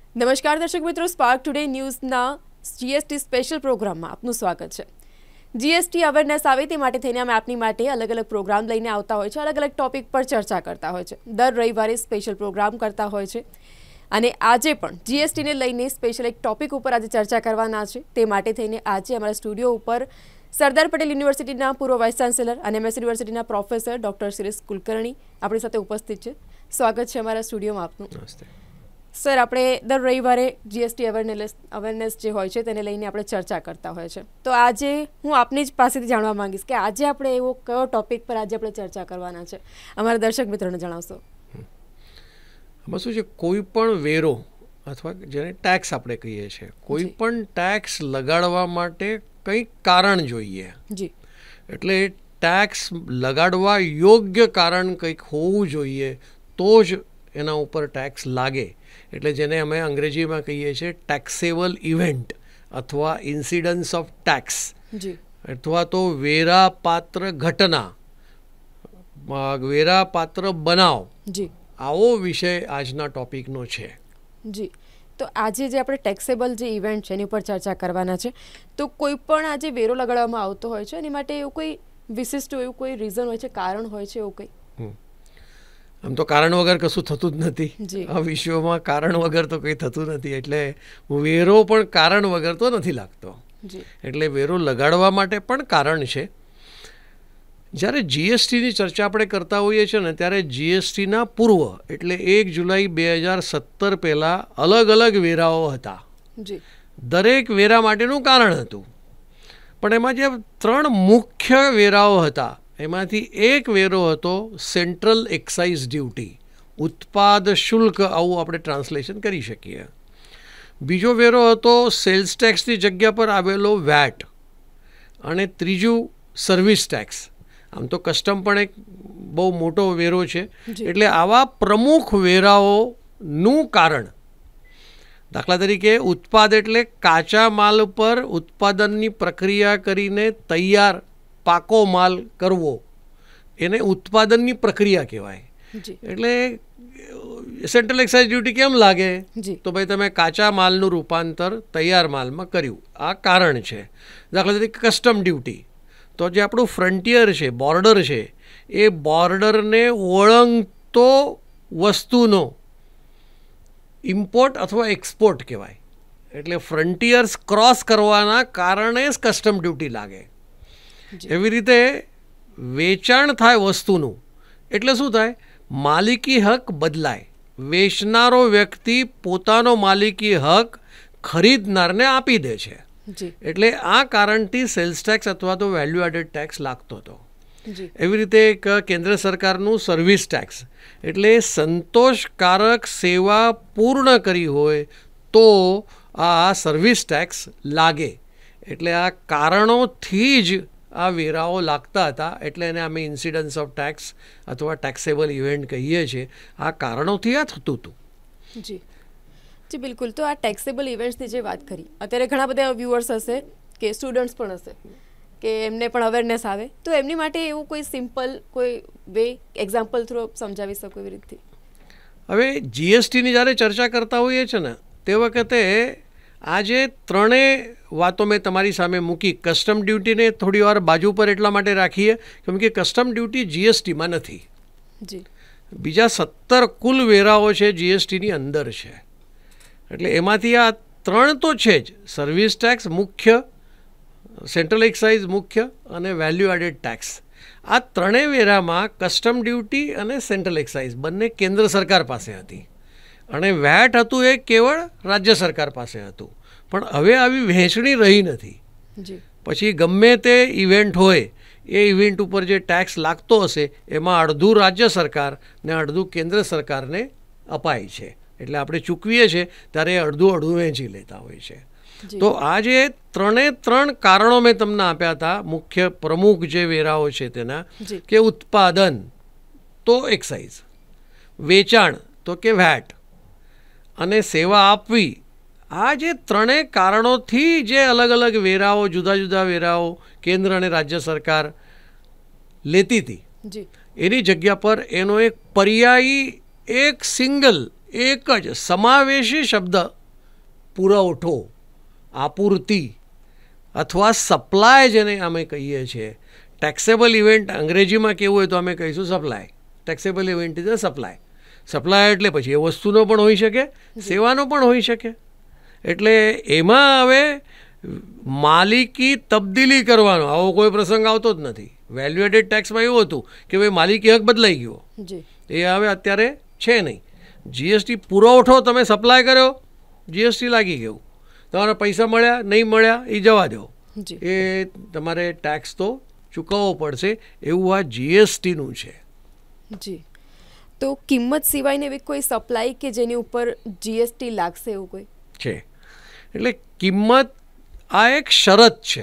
નમસ્કાર દર્શક મિત્રો, સ્પાર્ક ટુડે ન્યૂઝના જીએસટી સ્પેશિયલ પ્રોગ્રામમાં આપનું સ્વાગત છે। જીએસટી અવેરનેસ આવે તે માટે થઈને અમે આપની માટે અલગ અલગ પ્રોગ્રામ લઈને આવતા હોય છે, અલગ અલગ ટોપિક પર ચર્ચા કરતા હોય છે। દર રવિવારે સ્પેશિયલ પ્રોગ્રામ કરતા હોય છે અને આજે પણ જીએસટીને લઈને સ્પેશિયલ એક ટોપિક ઉપર આજે ચર્ચા કરવાના છે। તે માટે થઈને આજે અમારા સ્ટુડિયો ઉપર સરદાર પટેલ યુનિવર્સિટીના પૂર્વ વાઇસ ચાન્સેલર અને એમએસ યુનિવર્સિટીના પ્રોફેસર ડૉક્ટર શિરીષ કુલકર્ણી આપણી સાથે ઉપસ્થિત છે। સ્વાગત છે અમારા સ્ટુડિયોમાં આપનું। સર, આપણે દર રવિવારે જીએસટી અવેરનેસ જે હોય છે તેને લઈને આપણે ચર્ચા કરતા હોય છે, તો આજે હું આપની જ પાસેથી જાણવા માંગીશ કે આજે આપણે એવો કયો ટોપિક પર આજે આપણે ચર્ચા કરવાના છે, અમારા દર્શક મિત્રોને જણાવશો? આમાં શું છે, કોઈ પણ વેરો અથવા જેને ટેક્સ આપણે કહીએ છીએ, કોઈ પણ ટેક્સ લગાડવા માટે કંઈક કારણ જોઈએ। જી, એટલે ટેક્સ લગાડવા યોગ્ય કારણ કંઈક હોવું જોઈએ તો જ એના ઉપર ટેક્સ લાગે। એટલે જેને અમે અંગ્રેજીમાં કહીએ છીએ ટેક્સેબલ ઇવેન્ટ અથવા ઇન્સિડન્સ ઓફ ટેક્સ અથવા તો વેરાપાત્ર ઘટના, વેરાપાત્ર બનાવ, આવો વિષય આજના ટોપિકનો છે। જી, તો આજે જે આપણે ટેક્સેબલ જે ઇવેન્ટ છે એની ઉપર ચર્ચા કરવાના છે, તો કોઈ પણ આજે વેરો લગાડવામાં આવતો હોય છે એની માટે એવું કોઈ વિશિષ્ટ એવું કોઈ રીઝન હોય છે, કારણ હોય છે એવું કંઈ? આમ તો કારણ વગર કશું થતું જ નથી આ વિશ્વમાં, કારણ વગર તો કંઈ થતું નથી। એટલે વેરો પણ કારણ વગર તો નથી લાગતો, એટલે વેરો લગાડવા માટે પણ કારણ છે। જ્યારે જીએસટીની ચર્ચા આપણે કરતા હોઈએ છીએ ને, ત્યારે જીએસટીના પૂર્વ એટલે 1 જુલાઈ 2017 પહેલાં અલગ અલગ વેરાઓ હતા। દરેક વેરા માટેનું કારણ હતું, પણ એમાં જે 3 મુખ્ય વેરાઓ હતા એમાંથી એક વેરો હતો સેન્ટ્રલ એક્સાઇઝ ડ્યુટી, ઉત્પાદ શુલ્ક, આવું આપણે ટ્રાન્સલેશન કરી શકીએ। બીજો વેરો હતો સેલ્સ ટેક્સની જગ્યા પર આવેલો વેટ, અને ત્રીજું સર્વિસ ટેક્સ। આમ તો કસ્ટમ પણ એક બહુ મોટો વેરો છે। એટલે આવા પ્રમુખ વેરાઓનું કારણ, દાખલા તરીકે ઉત્પાદ એટલે કાચા માલ પર ઉત્પાદનની પ્રક્રિયા કરીને તૈયાર પાકો માલ કરવો, એને ઉત્પાદનની પ્રક્રિયા કહેવાય। એટલે સેન્ટ્રલ એક્સાઇઝ ડ્યુટી કેમ લાગે? તો ભાઈ તમે કાચા માલનું રૂપાંતર તૈયાર માલમાં કર્યું, આ કારણ છે। દાખલા તરીકે કસ્ટમ ડ્યુટી, તો જે આપણું ફ્રન્ટિયર છે, બોર્ડર છે, એ બોર્ડરને ઓળંગતો વસ્તુનો ઇમ્પોર્ટ અથવા એક્સપોર્ટ કહેવાય। એટલે ફ્રન્ટિયર્સ ક્રોસ કરવાના કારણે જ કસ્ટમ ડ્યુટી લાગે। એવી રીતે વેચાણ થાય વસ્તુનું, એટલે શું થાય? માલિકી હક બદલાય, વેચનારો વ્યક્તિ પોતાનો માલિકી હક ખરીદનારને આપી દે છે। એટલે આ કારણથી સેલ્સ ટેક્સ અથવા તો વેલ્યુ એડેડ ટેક્સ લાગતો હતો। એવી રીતે એક કેન્દ્ર સરકારનું સર્વિસ ટેક્સ, એટલે સંતોષકારક સેવા પૂર્ણ કરી હોય તો આ સર્વિસ ટેક્સ લાગે। એટલે આ કારણોથી જ આ વેરાઓ લાગતા હતા, એટલે એને અમે ઇન્સિડન્સ ઓફ ટેક્સ અથવા ટેક્સેબલ ઇવેન્ટ કહીએ છીએ। આ કારણોથી આ થતું હતું। જી જી, બિલકુલ। તો આ ટેક્સેબલ ઇવેન્ટ્સની જે વાત કરી, અત્યારે ઘણા બધા વ્યુઅર્સ હશે કે સ્ટુડન્ટ્સ પણ હશે કે એમને પણ અવેરનેસ આવે, તો એમની માટે એવું કોઈ સિમ્પલ કોઈ વે, એક્ઝામ્પલ થ્રુ સમજાવી શકો એવી રીતથી? હવે જીએસટીની જ્યારે ચર્ચા કરતા હોઈએ છીએ ને, તે વખતે આ જે ત્રણેય વાતો મેં તમારી સામે મૂકી, કસ્ટમ ડ્યુટીને થોડી વાર બાજુ પર એટલા માટે રાખીએ કેમ કે કસ્ટમ ડ્યુટી જીએસટીમાં નથી। બીજા 17 કુલ વેરાઓ છે જીએસટીની અંદર છે, એટલે એમાંથી આ 3 તો છે જ, સર્વિસ ટેક્સ મુખ્ય, સેન્ટ્રલ એક્સાઇઝ મુખ્ય અને વેલ્યુ એડેડ ટેક્સ। આ ત્રણેય વેરામાં કસ્ટમ ડ્યુટી અને સેન્ટ્રલ એક્સાઇઝ બંને કેન્દ્ર સરકાર પાસે હતી, અને વેટ હતું એ કેવળ રાજ્ય સરકાર પાસે હતું। પણ હવે આવી વહેંચણી રહી નથી। પછી ગમે તે ઇવેન્ટ હોય, એ ઇવેન્ટ ઉપર જે ટેક્સ લાગતો હશે એમાં અડધું રાજ્ય સરકાર ને અડધું કેન્દ્ર સરકારને અપાય છે। એટલે આપણે ચૂકવીએ છીએ ત્યારે અડધું વહેંચી લેતા હોય છે। તો આ જે 3 કારણો મેં તમને આપ્યા હતા, મુખ્ય પ્રમુખ જે વેરાઓ છે તેના, કે ઉત્પાદન તો એક્સાઇઝ, વેચાણ તો કે વેટ, અને સેવા આપવી, આ જે 3 કારણોથી જે અલગ અલગ વેરાઓ, જુદા જુદા વેરાઓ કેન્દ્ર અને રાજ્ય સરકાર લેતી હતી, એની જગ્યા પર એનો એક પર્યાયી, એક સિંગલ, એક જ સમાવેશી શબ્દ પુરવઠો, આપૂર્તિ અથવા સપ્લાય જેને અમે કહીએ છીએ. ટેક્સેબલ ઇવેન્ટ અંગ્રેજીમાં કેવું હોય તો અમે કહીશું supply. Taxable event is a supply. Supply એટલે પછી એ વસ્તુનો પણ હોઈ શકે, સેવાનો પણ હોઈ શકે. એટલે એમાં હવે માલિકી તબદીલી કરવાનો આવો કોઈ પ્રસંગ આવતો જ નથી. વેલ્યુ એડેડ ટેક્સમાં એવું હતું કે ભાઈ માલિકી હક બદલાઈ ગયો, એ હવે અત્યારે છે નહીં. જીએસટી પુરવઠો તમે સપ્લાય કર્યો, જીએસટી લાગી ગયું. તમારા પૈસા મળ્યા નહીં મળ્યા એ જવા દો, એ તમારે ટેક્સ તો ચૂકવવો પડશે. એવું આ જીએસટીનું છે. જી. તો કિંમત સિવાયની એવી કોઈ સપ્લાય કે જેની ઉપર જીએસટી લાગશે એવું કોઈ છે? એટલે કિંમત આ એક શરત છે.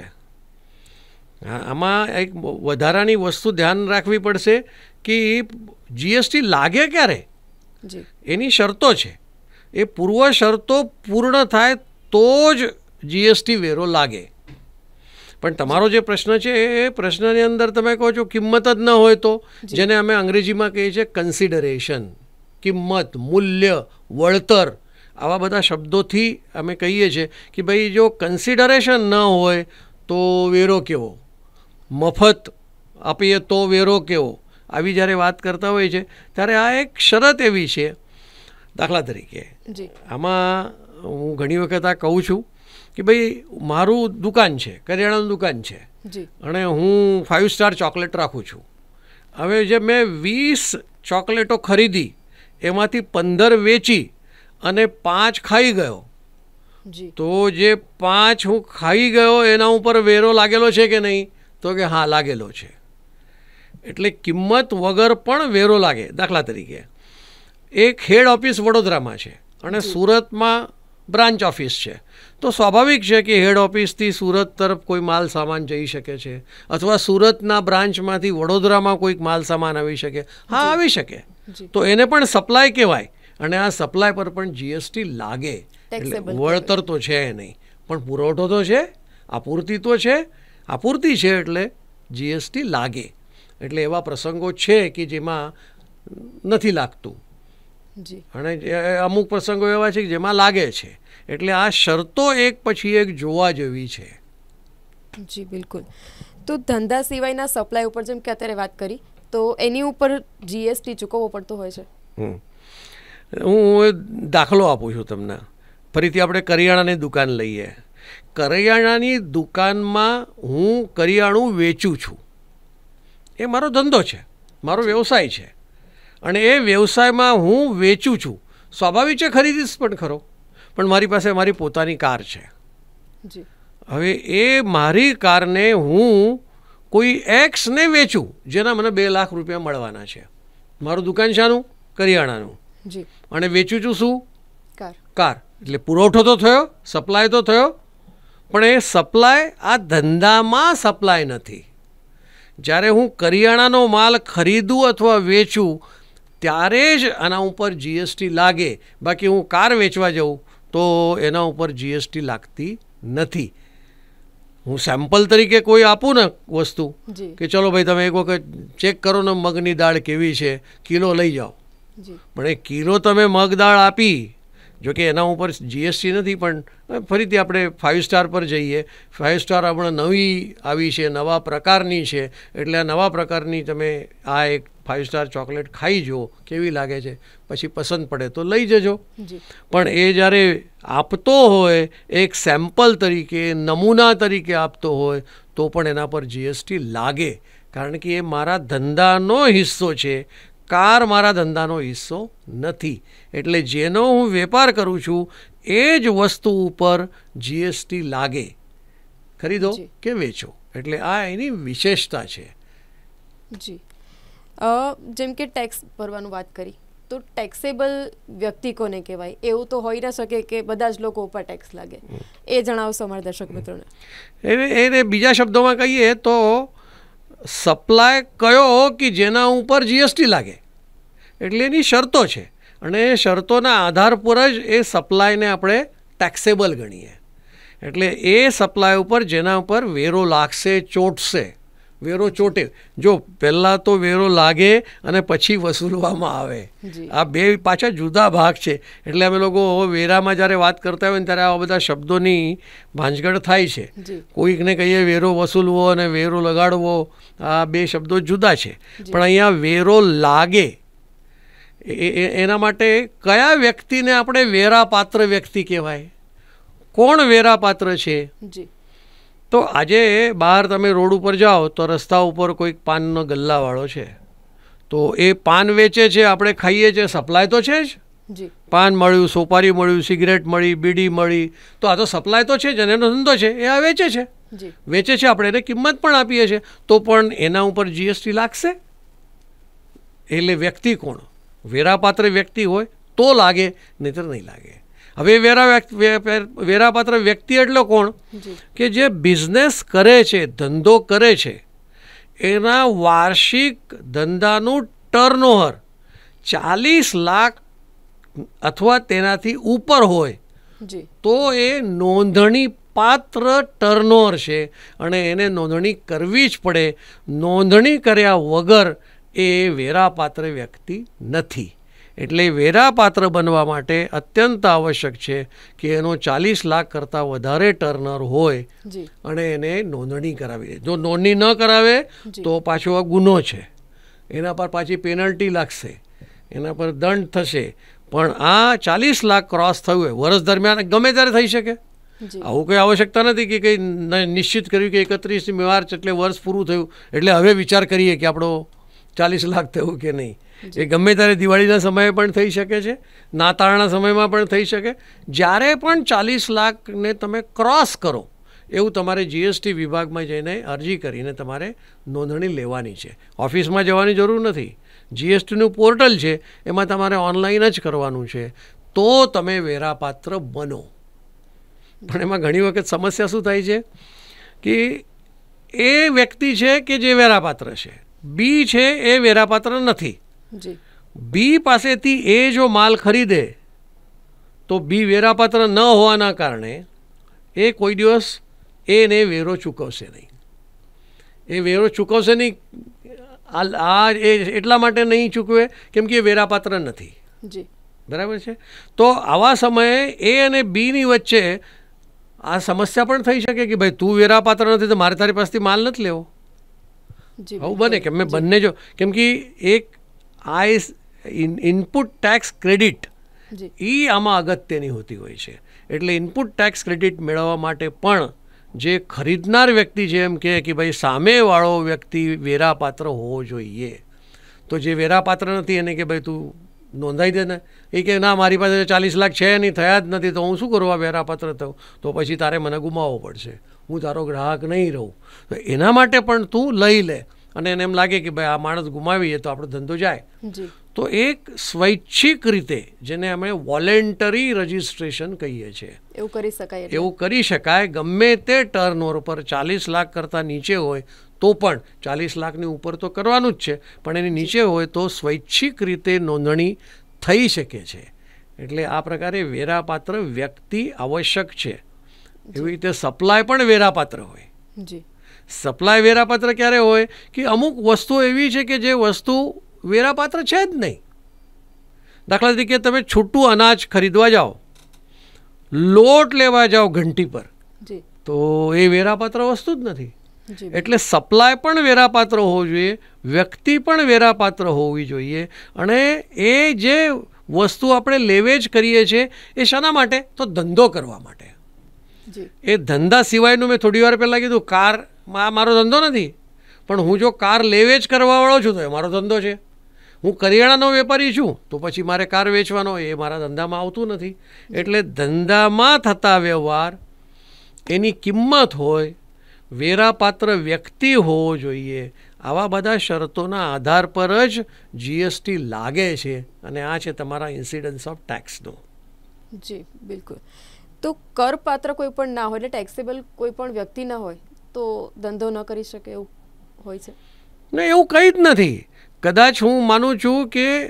આમાં એક વધારાની વસ્તુ ધ્યાન રાખવી પડશે કે જીએસટી લાગે ક્યારે, એની શરતો છે. એ પૂર્વ શરતો પૂર્ણ થાય તો જ જીએસટી વેરો લાગે. પણ તમારો જે પ્રશ્ન છે એ પ્રશ્નની અંદર તમે કહો છો કિંમત જ ન હોય તો, જેને અમે અંગ્રેજીમાં કહીએ છીએ કન્સિડરેશન. કિંમત, મૂલ્ય, વળતર, આવા બધા શબ્દોથી અમે કહીએ છીએ કે ભાઈ જો કન્સિડરેશન ન હોય તો વેરો કેવો, મફત આપીએ તો વેરો કેવો, આવી જ્યારે વાત કરતા હોય છે ત્યારે આ એક શરત એવી છે. દાખલા તરીકે આમાં હું ઘણી વખત આ કહું છું કે ભાઈ મારું દુકાન છે, કરિયાણાનું દુકાન છે, અને હું 5 સ્ટાર ચોકલેટ રાખું છું. હવે જે મેં 20 ચોકલેટો ખરીદી એમાંથી 15 વેચી અને 5 ખાઈ ગયો, તો જે 5 હું ખાઈ ગયો એના ઉપર વેરો લાગેલો છે કે નહીં? તો કે હા લાગેલો છે. એટલે કિંમત વગર પણ વેરો લાગે. દાખલા તરીકે એક હેડ ઓફિસ વડોદરામાં છે અને સુરતમાં બ્રાન્ચ ઓફિસ છે, તો સ્વાભાવિક છે કે હેડ ઓફિસથી સુરત તરફ કોઈ માલ સામાન જઈ શકે છે, અથવા સુરતના બ્રાન્ચમાંથી વડોદરામાં કોઈક માલ સામાન આવી શકે. હા, આવી શકે. તો એને પણ સપ્લાય કહેવાય, અને આ સપ્લાય પર પણ જીએસટી લાગે. એટલે વળતર તો છે નહીં, પણ પુરવઠો તો છે, આપૂર્તિ તો છે. આપૂર્તિ છે એટલે જીએસટી લાગે. એટલે એવા પ્રસંગો છે કે જેમાં નથી લાગતું, અને અમુક પ્રસંગો એવા છે કે જેમાં લાગે છે. એટલે આ શરતો એક પછી એક જોવા જેવી છે. જી બિલકુલ. તો ધંધા સિવાયના સપ્લાય ઉપર જેમ કે અત્યારે વાત કરી, તો એની ઉપર જીએસટી ચૂકવવો પડતો હોય છે. હું દાખલો આપું છું તમને. ફરીથી આપણે કરિયાણાની દુકાન લઈએ. કરિયાણાની દુકાનમાં હું કરિયાણું વેચું છું, એ મારો ધંધો છે, મારો વ્યવસાય છે, અને એ વ્યવસાયમાં હું વેચું છું. સ્વાભાવિક છે ખરીદીશ પણ ખરો, પણ મારી પાસે મારી પોતાની કાર છે. હવે એ મારી કારને હું કોઈ એક્સને વેચું જેના મને 2 લાખ રૂપિયા મળવાના છે. મારું દુકાન શાનું? કરિયાણાનું. અને વેચું છું શું? કાર. એટલે પુરવઠો તો થયો, સપ્લાય તો થયો, પણ એ સપ્લાય આ ધંધામાં સપ્લાય નથી. જ્યારે હું કરિયાણાનો માલ ખરીદું અથવા વેચું ત્યારે જ આના ઉપર જીએસટી લાગે. બાકી હું કાર વેચવા જાઉં તો એના ઉપર જીએસટી લાગતી નથી. હું સેમ્પલ તરીકે કોઈ આપું ને વસ્તુ કે ચલો ભાઈ તમે એક વખત ચેક કરો ને મગની દાળ કેવી છે, કિલો લઈ જાઓ. પણ એ કિલો તમે મગ દાળ આપી, જોકે એના ઉપર જીએસટી નથી, પણ ફરીથી આપણે 5 સ્ટાર પર જઈએ. 5 સ્ટાર હમણાં નવી આવી છે, નવા પ્રકારની છે, એટલે આ નવા પ્રકારની તમે આ એક 5 સ્ટાર ચોકલેટ ખાઈ જુઓ કેવી લાગે છે, પછી પસંદ પડે તો લઈ જજો. પણ એ જ્યારે આપતો હોય એક સેમ્પલ તરીકે, નમૂના તરીકે આપતો હોય તો પણ એના પર જીએસટી લાગે, કારણ કે એ મારા ધંધાનો હિસ્સો છે. કાર મારા ધંધાનો હિસ્સો નથી. એટલે જેનો હું વેપાર કરું છું એ જ વસ્તુ ઉપર જીએસટી લાગે, ખરીદો કે વેચો. એટલે આ એની વિશેષતા છે. જી. જેમ કે ટેક્સ ભરવાનું વાત કરી, તો ટેક્સેબલ વ્યક્તિ કોને કહેવાય? એવું તો હોઈ ન શકે કે બધા જ લોકો ઉપર ટેક્સ લાગે. એ જણાવશો અમારા દર્શક મિત્રોને. એને બીજા શબ્દોમાં કહીએ તો સપ્લાય કયો કે જેના ઉપર જીએસટી લાગે, એટલે એની શરતો છે, અને એ શરતોના આધાર પર જ એ સપ્લાયને આપણે ટેક્સેબલ ગણીએ. એટલે એ સપ્લાય ઉપર જેના ઉપર વેરો લાગશે, ચોટશે, વેરો ચોટે. જો પહેલાં તો વેરો લાગે અને પછી વસૂલવામાં આવે, આ બે પાછા જુદા ભાગ છે. એટલે અમે લોકો વેરામાં જ્યારે વાત કરતા હોય ને ત્યારે આવા બધા શબ્દોની ભાંજગડ થાય છે. કોઈકને કહીએ વેરો વસૂલવો અને વેરો લગાડવો, આ બે શબ્દો જુદા છે. પણ અહીંયા વેરો લાગે એના માટે કયા વ્યક્તિને આપણે વેરાપાત્ર વ્યક્તિ કહેવાય? કોણ વેરાપાત્ર છે? તો આજે બહાર તમે રોડ ઉપર જાઓ તો રસ્તા ઉપર કોઈક પાનનો ગલ્લાવાળો છે, તો એ પાન વેચે છે, આપણે ખાઈએ છીએ, સપ્લાય તો છે જ. પાન મળ્યું, સોપારી મળ્યું, સિગરેટ મળી, બીડી મળી, તો આ તો સપ્લાય તો છે જ, અને એનો ધંધો છે, એ આ વેચે છે. આપણે એને કિંમત પણ આપીએ છીએ, તો પણ એના ઉપર જીએસટી લાગશે. એટલે વ્યક્તિ કોણ? વેરાપાત્ર વ્યક્તિ હોય તો લાગે, નહીંતર નહીં લાગે. હવે વેરાપાત્ર વ્યક્તિ એટલે કોણ? કે જે બિઝનેસ કરે છે, ધંધો કરે છે, એના વાર્ષિક ધંધાનું ટર્નઓવર 40 લાખ અથવા તેનાથી ઉપર હોય તો એ નોંધણી પાત્ર ટર્નઓવર છે અને એને નોંધણી કરવી જ પડે. નોંધણી કર્યા વગર એ વેરાપાત્ર વ્યક્તિ નથી. એટલે વેરાપાત્ર બનવા માટે અત્યંત આવશ્યક છે કે એનો 40 લાખ કરતાં વધારે ટર્નઓવર હોય અને એને નોંધણી કરાવી દે. જો નોંધણી ન કરાવે તો પાછો આ ગુનો છે, એના પર પાછી પેનલ્ટી લાગશે, એના પર દંડ થશે. પણ આ 40 લાખ ક્રોસ થયું હોય વર્ષ દરમિયાન ગમે ત્યારે થઈ શકે. આવું કંઈ આવશ્યકતા નથી કે કંઈ નિશ્ચિત કર્યું કે 31 માર્ચ એટલે વર્ષ પૂરું થયું એટલે હવે વિચાર કરીએ કે આપણો 40 લાખ થયું કે નહીં. એ ગમે ત્યારે દિવાળીના સમયે પણ થઈ શકે છે, નાતાળના સમયમાં પણ થઈ શકે. જ્યારે પણ 40 લાખને તમે ક્રોસ કરો એવું તમારે જીએસટી વિભાગમાં જઈને અરજી કરીને તમારે નોંધણી લેવાની છે. ઓફિસમાં જવાની જરૂર નથી. જીએસટીનું પોર્ટલ છે, એમાં તમારે ઓનલાઈન જ કરવાનું છે, તો તમે વેરાપાત્ર બનો. પણ એમાં ઘણી વખત સમસ્યા શું થાય છે કે એ વ્યક્તિ છે કે જે વેરાપાત્ર છે, બી છે એ વેરાપાત્ર નથી. બી પાસેથી એ જો માલ ખરીદે તો બી વેરાપાત્ર ન હોવાના કારણે એ કોઈ દિવસ એને વેરો ચૂકવશે નહીં. એ વેરો ચૂકવશે નહીં. આ એટલા માટે નહીં ચૂકવે કેમ કે એ વેરાપાત્ર નથી. બરાબર છે. તો આવા સમયે એ અને બીની વચ્ચે આ સમસ્યા પણ થઈ શકે કે ભાઈ તું વેરાપાત્ર નથી તો મારે તારી પાસેથી માલ નથી લેવો. આવું બને કે મેં બંને જો, કેમ કે એક આ ઇનપુટ ટેક્સ ક્રેડિટ એ આમાં અગત્યની હોતી હોય છે. એટલે ઇનપુટ ટેક્સ ક્રેડિટ મેળવવા માટે પણ જે ખરીદનાર વ્યક્તિ છે એમ કે ભાઈ સામેવાળો વ્યક્તિ વેરાપાત્ર હોવો જોઈએ. તો જે વેરાપાત્ર નથી એને કે ભાઈ તું નોંધાઈ દે ને, એ કે ના મારી પાસે 40 લાખ છે નહીં, થયા જ નથી, તો હું શું કરવા વેરાપાત્ર થઉં? તો પછી તારે મને ગુમાવવો પડશે, હું તારો ગ્રાહક નહીં રહું. તો એના માટે પણ તું લઈ લે. અને એને એમ લાગે કે ભાઈ આ માણસ ગુમાવીએ તો આપણો ધંધો જાય. તો એક સ્વૈચ્છિક રીતે, જેને અમે વોલેન્ટરી રજિસ્ટ્રેશન કહીએ છીએ, એવું કરી શકાય. ગમે તે ટર્નઓવર પર 40 લાખ કરતાં નીચે હોય તો પણ 40 લાખની ઉપર તો કરવાનું જ છે, પણ એની નીચે હોય તો સ્વૈચ્છિક રીતે નોંધણી થઈ શકે છે. એટલે આ પ્રકારે વેરાપાત્ર વ્યક્તિ આવશ્યક છે. એવી રીતે સપ્લાય પણ વેરાપાત્ર હોય. સપ્લાય વેરાપાત્ર ક્યારે હોય કે અમુક વસ્તુ એવી છે કે જે વસ્તુ વેરાપાત્ર છે જ નહીં. દાખલા તરીકે તમે છૂટું અનાજ ખરીદવા જાઓ, લોટ લેવા જાઓ ઘંટી પર, તો એ વેરાપાત્ર વસ્તુ જ નથી. એટલે સપ્લાય પણ વેરાપાત્ર હોવો જોઈએ, વ્યક્તિ પણ વેરાપાત્ર હોવી જોઈએ. અને એ જે વસ્તુ આપણે લેવેચ કરીએ છીએ એ શાના માટે? તો ધંધો કરવા માટે. એ ધંધા સિવાયનું મેં થોડી વાર પહેલાં કીધું, કાર મારો ધંધો નથી, પણ હું જો કાર લેવેચ કરવાવાળો છું તો એ મારો ધંધો છે. હું કરિયાણાનો વેપારી છું તો પછી મારે કાર વેચવાનો, એ મારા ધંધામાં આવતું નથી. એટલે ધંધામાં થતા વ્યવહાર, એની કિંમત હોય, વેરાપાત્ર વ્યક્તિ હોવો જોઈએ. આવા બધા શરતોના આધાર પર જ જીએસટી લાગે છે. અને આ છે તમારા ઇન્સિડન્સ ઓફ ટેક્સનો. જી બિલકુલ. તો કરપાત્ર કોઈ પણ ના હોય, એટલે ટેક્સેબલ કોઈ પણ વ્યક્તિ ના હોય તો ધંધો ન કરી શકે એવું હોય છે? નહીં, એવું કંઈ જ નથી. કદાચ હું માનું છું કે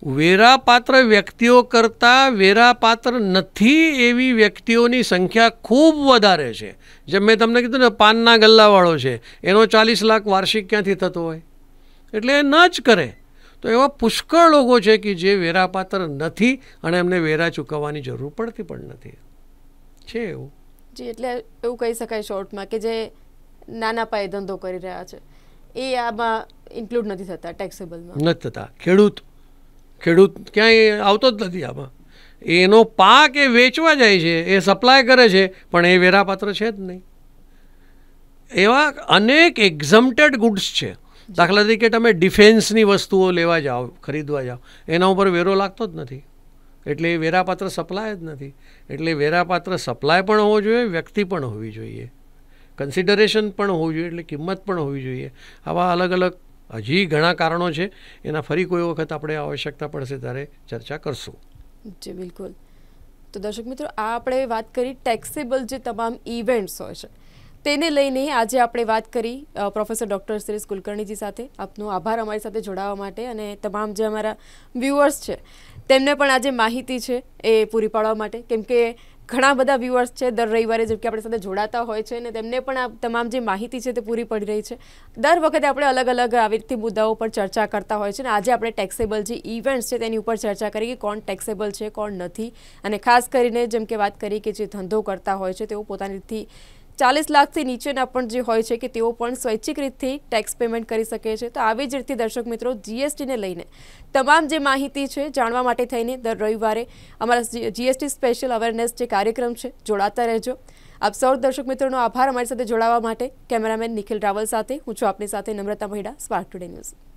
વેરાપાત્ર વ્યક્તિઓ કરતાં વેરાપાત્ર નથી એવી વ્યક્તિઓની સંખ્યા ખૂબ વધારે છે. જેમ મેં તમને કીધું ને, પાનના ગલ્લાવાળો છે, એનો 40 લાખ વાર્ષિક ક્યાંથી થતો હોય? એટલે એ ન જ કરે. તો એવા પુષ્કળ લોકો છે કે જે વેરાપાત્ર નથી અને એમને વેરા ચૂકવવાની જરૂર પડતી પણ નથી. છે એવું. જી, એટલે એવું કહી શકાય શોર્ટમાં કે જે નાના પાયે ધંધો કરી રહ્યા છે એ આમાં ઇન્ક્લુડ નથી થતા, ટેક્સેબલમાં નથી થતા. ખેડૂત ક્યાંય આવતો જ નથી આમાં. એનો પાક એ વેચવા જાય છે, એ સપ્લાય કરે છે, પણ એ વેરાપાત્ર છે જ નહીં. એવા અનેક એક્ઝમ્પ્ટેડ ગુડ્સ છે. દાખલા તરીકે તમે ડિફેન્સની વસ્તુઓ લેવા જાઓ, ખરીદવા જાઓ, એના ઉપર વેરો લાગતો જ નથી. એટલે એ વેરાપાત્ર સપ્લાય જ નથી. એટલે વેરાપાત્ર સપ્લાય પણ હોવો જોઈએ, વ્યક્તિ પણ હોવી જોઈએ, કન્સિડરેશન પણ હોવું જોઈએ, એટલે કિંમત પણ હોવી જોઈએ. આવા અલગ અલગ હજી ઘણા કારણો છે. એના ફરી કોઈ વખત આપણે આવશ્યકતા પડશે ત્યારે ચર્ચા કરશું. જી બિલકુલ. તો દર્શક મિત્રો, આ આપણે વાત કરી ટેક્સેબલ જે તમામ ઇવેન્ટ્સ હોય છે તેને લઈને આજે આપણે વાત કરી પ્રોફેસર ડૉક્ટર શિરીષ કુલકર્ણીજી સાથે. આપનો આભાર અમારી સાથે જોડાવા માટે, અને તમામ જે અમારા વ્યુઅર્સ છે તેમને પણ આજે માહિતી છે એ પૂરી પાડવા માટે. કેમ કે ઘણા બધા વ્યુઅર્સ છે દર રવિવારે જેમ કે આપણી સાથે જોડાતા હોય છે, અને તેમને પણ આ તમામ જે માહિતી છે તે પૂરી પડી રહી છે. દર વખતે આપણે અલગ અલગ આવી રીતે મુદ્દાઓ પર ચર્ચા કરતા હોય છે, અને આજે આપણે ટેક્સેબલ જે ઇવેન્ટ્સ છે તેની ઉપર ચર્ચા કરી કે કોણ ટેક્સેબલ છે, કોણ નથી. અને ખાસ કરીને જેમ કે વાત કરી કે જે ધંધો કરતા હોય છે તેઓ પોતાની રીતથી 40 લાખથી નીચેના પણ જે હોય છે કે તેઓ પણ સ્વૈચ્છિક રીતથી ટેક્સ પેમેન્ટ કરી શકે છે. તો આવી જ રીતે દર્શક મિત્રો, જીએસટીને લઈને તમામ જે માહિતી છે જાણવા માટે થઈને દર રવિવારે અમારા જીએસટી સ્પેશિયલ અવેરનેસ જે કાર્યક્રમ છે જોડાતા રહેજો. આપ સૌ દર્શક મિત્રોનો આભાર અમારી સાથે જોડાવા માટે. કેમેરામેન નિખિલ રાવલ સાથે હું છું આપની સાથે Namrata Mahida, spark today news.